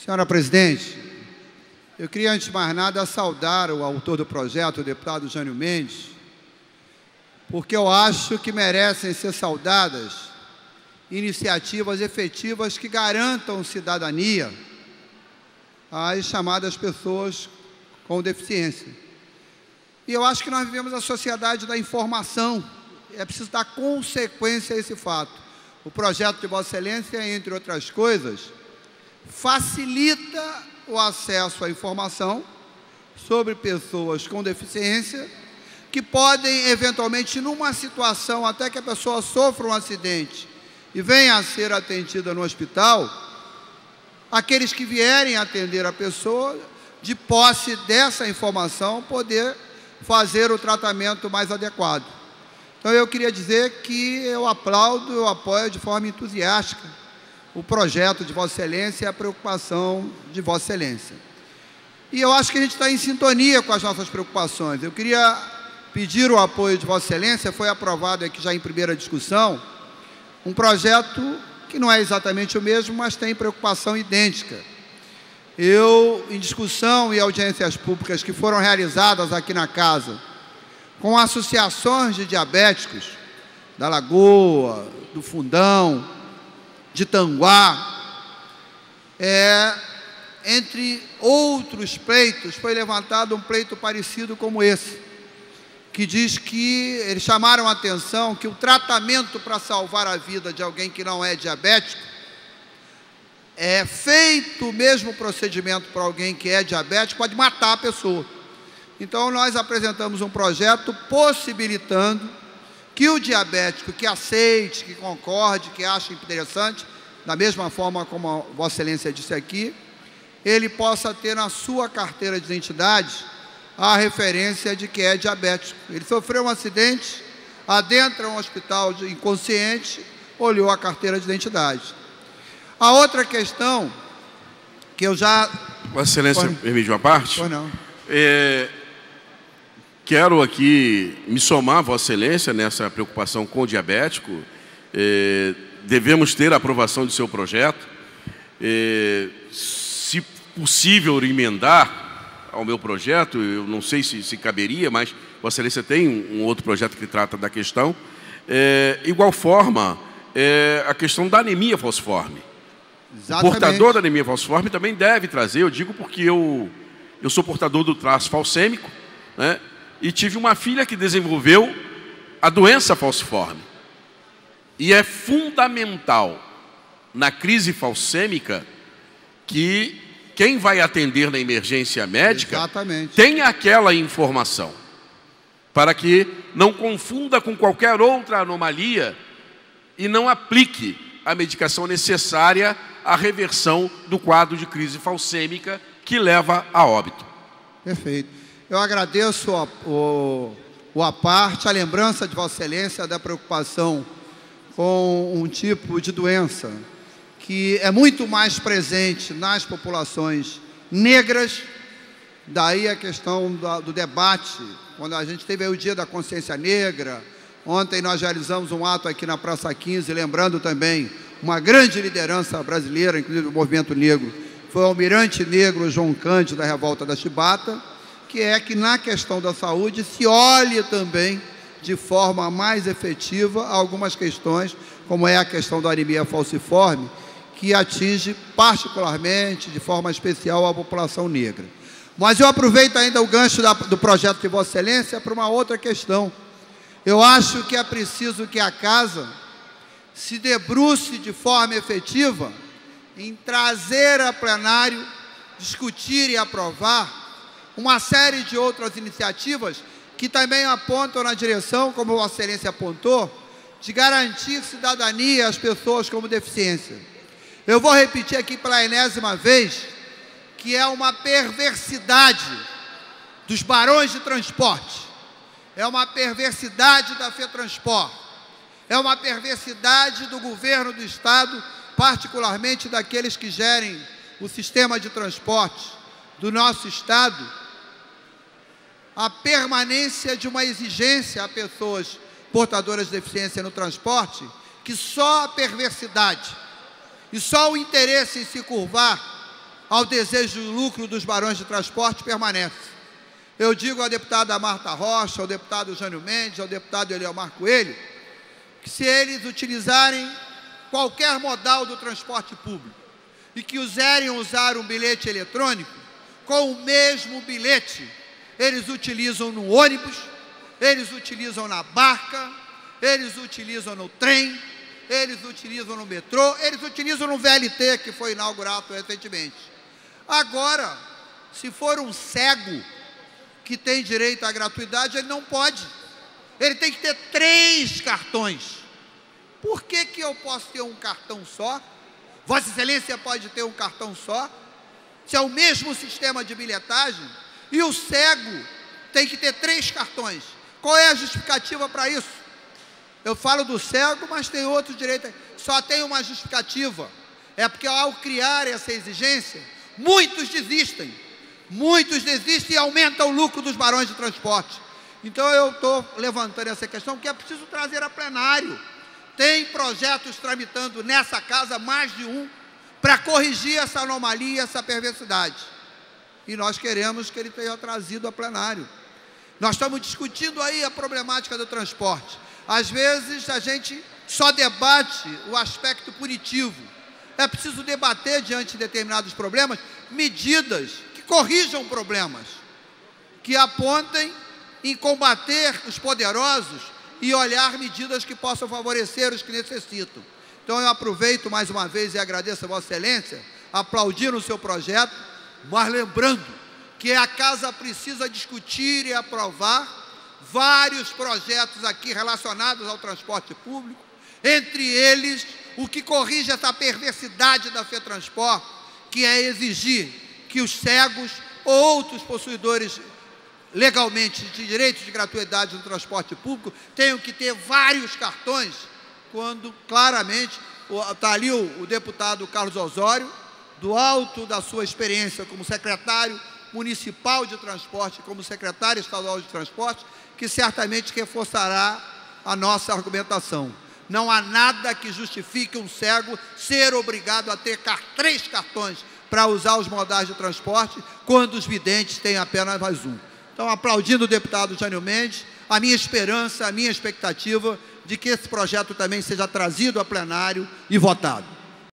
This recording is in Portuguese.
Senhora presidente, eu queria, antes de mais nada, saudar o autor do projeto, o deputado Jânio Mendes, porque eu acho que merecem ser saudadas iniciativas efetivas que garantam cidadania às chamadas pessoas com deficiência. E eu acho que nós vivemos a sociedade da informação. É preciso dar consequência a esse fato. O projeto de Vossa Excelência, entre outras coisas, facilita o acesso à informação sobre pessoas com deficiência que podem, eventualmente, numa situação até que a pessoa sofra um acidente e venha a ser atendida no hospital, aqueles que vierem atender a pessoa, de posse dessa informação, poder fazer o tratamento mais adequado. Então, eu queria dizer que eu aplaudo, eu apoio de forma entusiástica o projeto de Vossa Excelência e a preocupação de Vossa Excelência. E eu acho que a gente está em sintonia com as nossas preocupações. Eu queria pedir o apoio de Vossa Excelência, foi aprovado aqui já em primeira discussão, um projeto que não é exatamente o mesmo, mas tem preocupação idêntica. Eu, em discussão e audiências públicas que foram realizadas aqui na Casa, com associações de diabéticos, da Lagoa, do Fundão, de Tanguá, entre outros pleitos, foi levantado um pleito parecido como esse, que diz que eles chamaram a atenção que o tratamento para salvar a vida de alguém que não é diabético é feito o mesmo procedimento para alguém que é diabético, pode matar a pessoa. Então, nós apresentamos um projeto possibilitando que o diabético que aceite, que concorde, que ache interessante, da mesma forma como a Vossa Excelência disse aqui, ele possa ter na sua carteira de identidade a referência de que é diabético. Ele sofreu um acidente, adentra um hospital inconsciente, olhou a carteira de identidade. A outra questão, que eu já... Vossa Excelência, permite uma parte? Pois não. Quero aqui me somar a Vossa Excelência nessa preocupação com o diabético. Devemos ter a aprovação do seu projeto. Se possível, emendar ao meu projeto, eu não sei se caberia, mas Vossa Excelência tem um outro projeto que trata da questão. Igual forma, a questão da anemia falciforme. Exatamente. O portador da anemia falciforme também deve trazer, eu digo porque eu sou portador do traço falcêmico, né? E tive uma filha que desenvolveu a doença falciforme. E é fundamental na crise falcêmica que quem vai atender na emergência médica tenha aquela informação, para que não confunda com qualquer outra anomalia e não aplique a medicação necessária à reversão do quadro de crise falcêmica que leva a óbito. Perfeito. Eu agradeço a parte, a lembrança de Vossa Excelência da preocupação com um tipo de doença que é muito mais presente nas populações negras. Daí a questão do debate, quando a gente teve aí o Dia da Consciência Negra. Ontem nós realizamos um ato aqui na Praça 15, lembrando também uma grande liderança brasileira, inclusive do movimento negro, foi o almirante negro João Cândido, da Revolta da Chibata, que é que na questão da saúde se olhe também de forma mais efetiva algumas questões, como é a questão da anemia falciforme, que atinge particularmente, de forma especial, a população negra. Mas eu aproveito ainda o gancho do projeto de Vossa Excelência para uma outra questão. Eu acho que é preciso que a Casa se debruce de forma efetiva em trazer a plenário, discutir e aprovar uma série de outras iniciativas que também apontam na direção, como Vossa Excelência apontou, de garantir cidadania às pessoas com deficiência. Eu vou repetir aqui pela enésima vez que é uma perversidade dos barões de transporte, é uma perversidade da FETransport, é uma perversidade do governo do Estado, particularmente daqueles que gerem o sistema de transporte do nosso Estado, a permanência de uma exigência a pessoas portadoras de deficiência no transporte, que só a perversidade e só o interesse em se curvar ao desejo de lucro dos barões de transporte permanece. Eu digo à deputada Marta Rocha, ao deputado Jânio Mendes, ao deputado Eliomar Coelho, que se eles utilizarem qualquer modal do transporte público e que quiserem usar um bilhete eletrônico, com o mesmo bilhete, eles utilizam no ônibus, eles utilizam na barca, eles utilizam no trem, eles utilizam no metrô, eles utilizam no VLT, que foi inaugurado recentemente. Agora, se for um cego que tem direito à gratuidade, ele não pode. Ele tem que ter 3 cartões. Por que que eu posso ter um cartão só? Vossa Excelência pode ter um cartão só? Se é o mesmo sistema de bilhetagem, e o cego tem que ter 3 cartões. Qual é a justificativa para isso? Eu falo do cego, mas tem outro direito. Só tem uma justificativa. É porque ao criar essa exigência, muitos desistem e aumentam o lucro dos barões de transporte. Então eu estou levantando essa questão, porque é preciso trazer a plenário. Tem projetos tramitando nessa casa, mais de um, para corrigir essa anomalia, essa perversidade. E nós queremos que ele tenha trazido a plenário. Nós estamos discutindo aí a problemática do transporte. Às vezes a gente só debate o aspecto punitivo. É preciso debater, diante de determinados problemas, medidas que corrijam problemas, que apontem em combater os poderosos e olhar medidas que possam favorecer os que necessitam. Então eu aproveito mais uma vez e agradeço a Vossa Excelência, aplaudindo o seu projeto, mas lembrando que a Casa precisa discutir e aprovar vários projetos aqui relacionados ao transporte público, entre eles o que corrige essa perversidade da FETransport, que é exigir que os cegos ou outros possuidores legalmente de direitos de gratuidade no transporte público tenham que ter vários cartões, quando claramente está ali o deputado Carlos Osório, do alto da sua experiência como secretário municipal de transporte, como secretário estadual de transporte, que certamente reforçará a nossa argumentação. Não há nada que justifique um cego ser obrigado a ter 3 cartões para usar os modais de transporte, quando os videntes têm apenas mais um. Então, aplaudindo o deputado Jânio Mendes, a minha esperança, a minha expectativa de que esse projeto também seja trazido a plenário e votado.